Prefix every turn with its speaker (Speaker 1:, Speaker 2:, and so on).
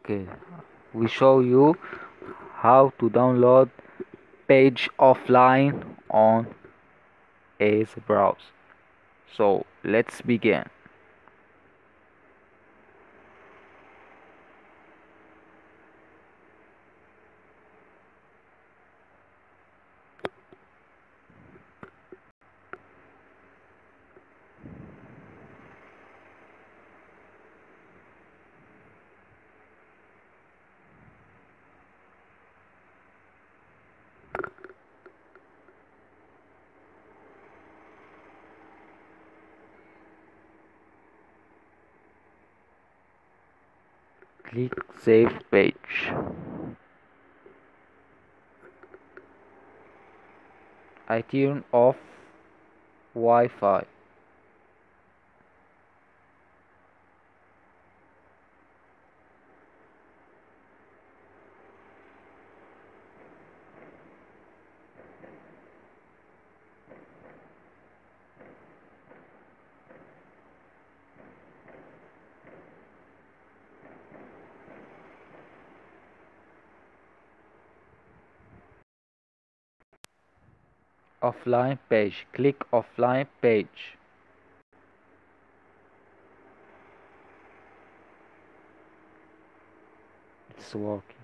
Speaker 1: Okay, we show you how to download page offline on Ace browser. So let's begin. Click save page. I turn off Wi-Fi. Offline page. Click offline page. It's working.